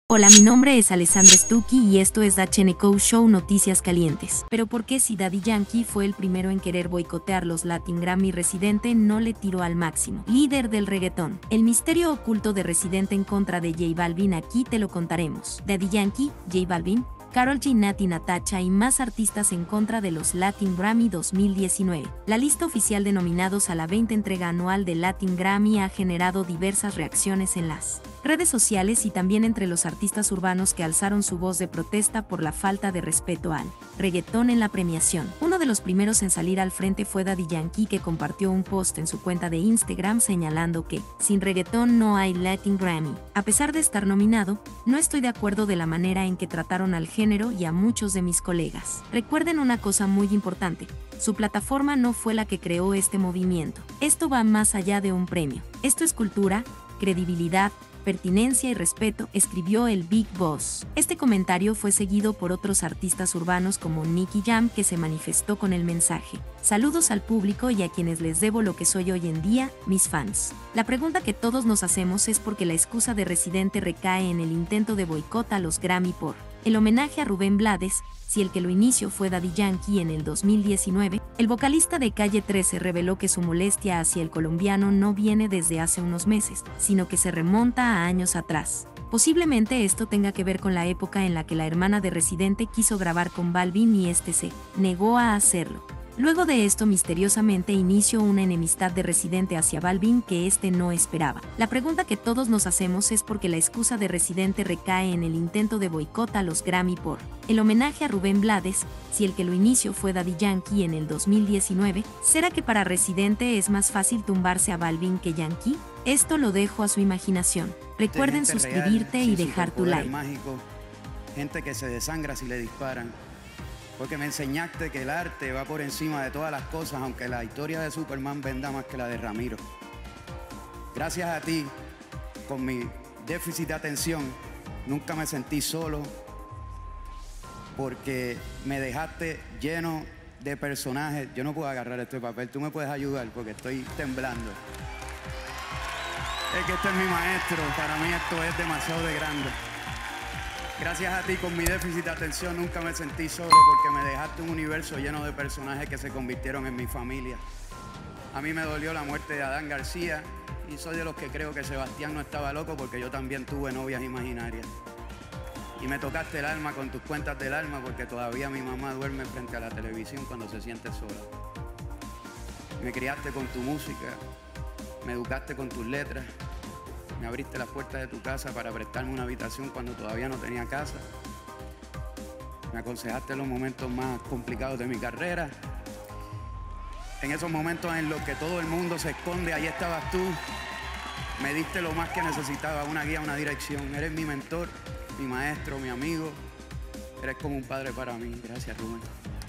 Hola, mi nombre es Alessandra Stucchi y esto es HNCO Show Noticias Calientes. Pero ¿por qué si Daddy Yankee fue el primero en querer boicotear los Latin Grammy, Residente no le tiró al máximo? Líder del reggaetón. El misterio oculto de Residente en contra de J Balvin, aquí te lo contaremos. Daddy Yankee, J Balvin, Karol G, Natti Natasha y más artistas en contra de los Latin Grammy 2019. La lista oficial de nominados a la 20 entrega anual del Latin Grammy ha generado diversas reacciones en las redes sociales y también entre los artistas urbanos que alzaron su voz de protesta por la falta de respeto al reggaetón en la premiación. Uno de los primeros en salir al frente fue Daddy Yankee, que compartió un post en su cuenta de Instagram señalando que sin reggaetón no hay Latin Grammy. A pesar de estar nominado, no estoy de acuerdo de la manera en que trataron al género y a muchos de mis colegas. Recuerden una cosa muy importante: su plataforma no fue la que creó este movimiento. Esto va más allá de un premio. Esto es cultura, credibilidad, pertinencia y respeto, escribió el Big Boss. Este comentario fue seguido por otros artistas urbanos como Nicky Jam, que se manifestó con el mensaje: saludos al público y a quienes les debo lo que soy hoy en día, mis fans. La pregunta que todos nos hacemos es por qué la excusa de Residente recae en el intento de boicot a los Grammy por el homenaje a Rubén Blades. Si el que lo inició fue Daddy Yankee en el 2019, el vocalista de Calle 13 reveló que su molestia hacia el colombiano no viene desde hace unos meses, sino que se remonta a años atrás. Posiblemente esto tenga que ver con la época en la que la hermana de Residente quiso grabar con Balvin y este se negó a hacerlo. Luego de esto, misteriosamente inició una enemistad de Residente hacia Balvin que este no esperaba. La pregunta que todos nos hacemos es por qué la excusa de Residente recae en el intento de boicot a los Grammy por el homenaje a Rubén Blades. Si el que lo inició fue Daddy Yankee en el 2019, ¿será que para Residente es más fácil tumbarse a Balvin que Yankee? Esto lo dejo a su imaginación. Recuerden suscribirte real, y dejar tu like. Mágico, gente que se desangra si le disparan. Porque me enseñaste que el arte va por encima de todas las cosas, aunque la historia de Superman venda más que la de Ramiro. Gracias a ti, con mi déficit de atención, nunca me sentí solo, porque me dejaste lleno de personajes. Yo no puedo agarrar este papel, tú me puedes ayudar porque estoy temblando. Es que este es mi maestro, para mí esto es demasiado de grande. Gracias a ti, con mi déficit de atención, nunca me sentí solo, porque me dejaste un universo lleno de personajes que se convirtieron en mi familia. A mí me dolió la muerte de Adán García y soy de los que creo que Sebastián no estaba loco, porque yo también tuve novias imaginarias. Y me tocaste el alma con tus cuentas del alma, porque todavía mi mamá duerme frente a la televisión cuando se siente sola. Me criaste con tu música, me educaste con tus letras. Me abriste las puertas de tu casa para prestarme una habitación cuando todavía no tenía casa. Me aconsejaste en los momentos más complicados de mi carrera. En esos momentos en los que todo el mundo se esconde, ahí estabas tú. Me diste lo más que necesitaba, una guía, una dirección. Eres mi mentor, mi maestro, mi amigo. Eres como un padre para mí. Gracias, Rubén.